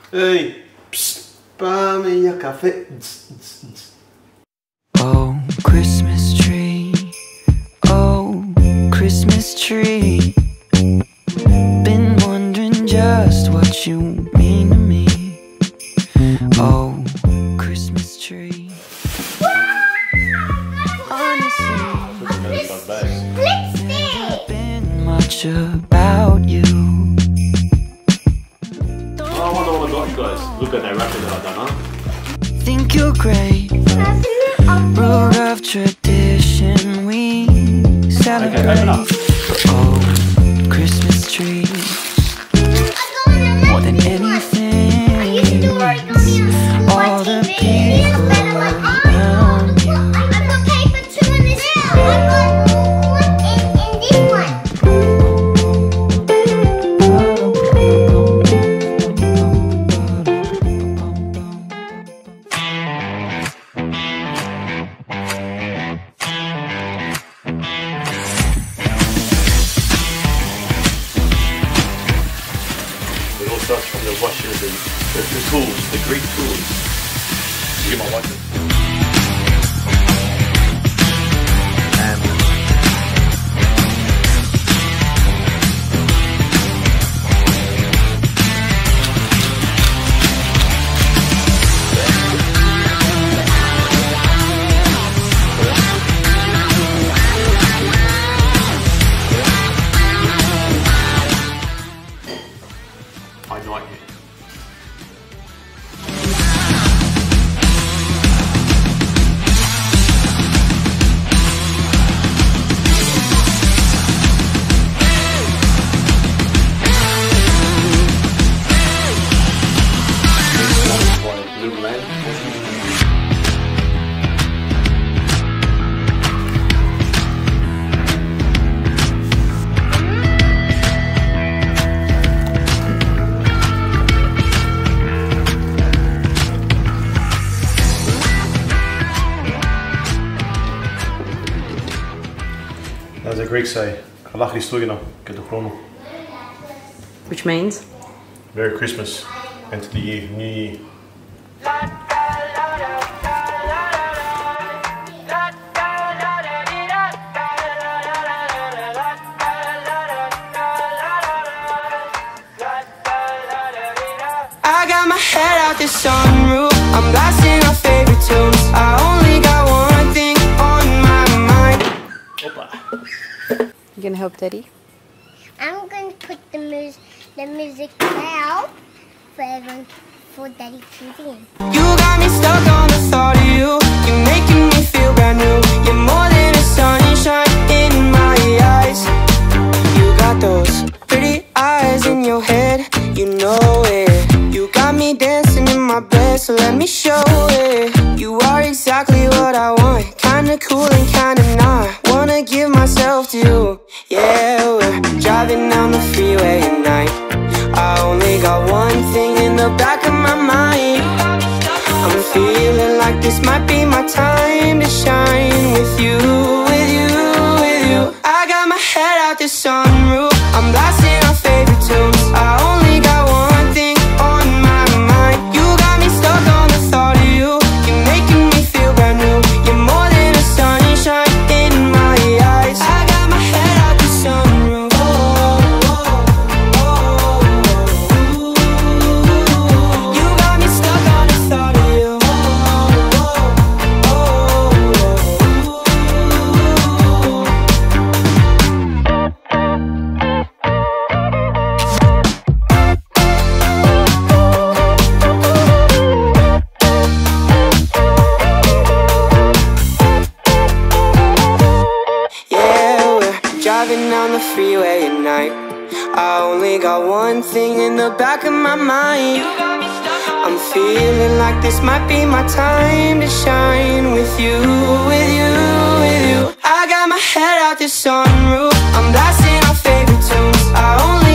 Ehi, psst, pame ya café. Oh, Christmas tree. Oh, Christmas tree. Been wondering just what you mean to me. Oh, Christmas tree. Honestly, never been much about you. I wonder what I got you guys. Look at that wrapping that I've done, huh? Think you're great. Rule of tradition we celebrate. Okay, open up. Oh, Christmas tree. More than anything, all the people around you. We all start from the washing of the tools, the Greek tools. You get my wife. I know it. As the Greeks say, Allah Christugina, get the chrono. Which means? Merry Christmas, and to the year, New Year. I got my head out the sunroof. I'm blasting our favorite tunes. I only got one thing on my mind. You gonna help Daddy? I'm going to put the music out for everyone, for Daddy to sing. You got me stuck on the thought of you. You're making me feel brand new. You're more than a sunshine in my eyes. You got those pretty eyes in your head, you know it. You got me dancing in my bed, so let me show it. You are exactly what I want, kinda cool and kinda not. Wanna give myself to you. Yeah, we're driving down the freeway at night. I only got one thing in the back of my mind. I'm feeling like this might be my time to shine with you, with you, with you. I got my head out the sunroof. I'm blasting our favorite tunes. I only got one thing on my mind. You got me stuck on the thought of you. You're making me feel brand new. You're more than a sunshine in my eyes. I got my head out the sunroof. You got me stuck on the thought of you. Driving down the freeway at night. I only got one thing in the back of my mind. I'm feeling like this might be my time to shine with you, with you, with you. I got my head out the sunroof. I'm blasting our favorite tunes. I only